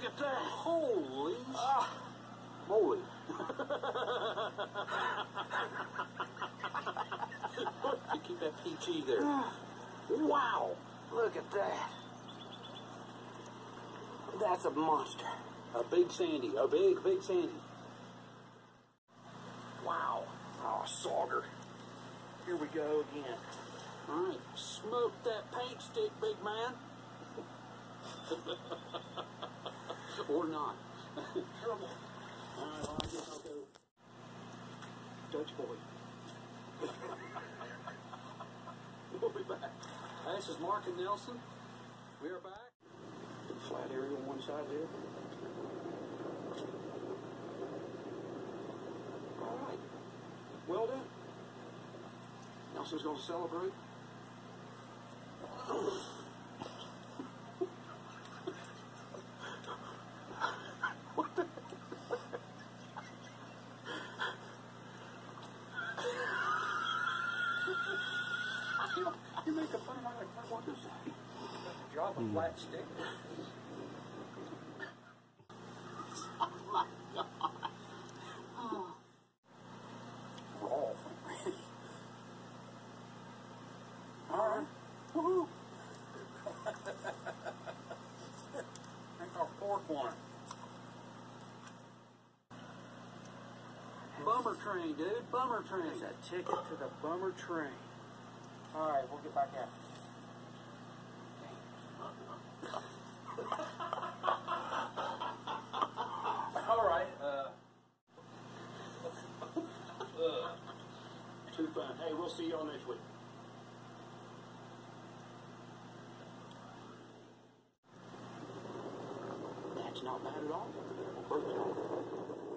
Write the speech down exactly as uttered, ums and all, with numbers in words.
at that. Holy Ah, moly. Keep that P G there. wow. Look at that. That's a monster. A big Sandy. A big, big Sandy. Wow. Oh, sauger. Here we go again. All right. Smoke that paint stick, big man. Or not. Terrible. All right, well, I guess I'll go. Dutch boy. We'll be back. Hey, this is Mark and Nelson. We are back. Flat area on one side there. All right. Well done. Nelson's going to celebrate. What the? You're making fun of my like, what is that? Drop a flat stick. Oh my God. Oh. Raw. All right. Woohoo. Make our fourth one. Bummer train, dude. Bummer train. There's a ticket to the bummer train. All right, we'll get back out. All right. Uh, uh, too fun. Hey, we'll see y'all next week. That's not bad at all. Bird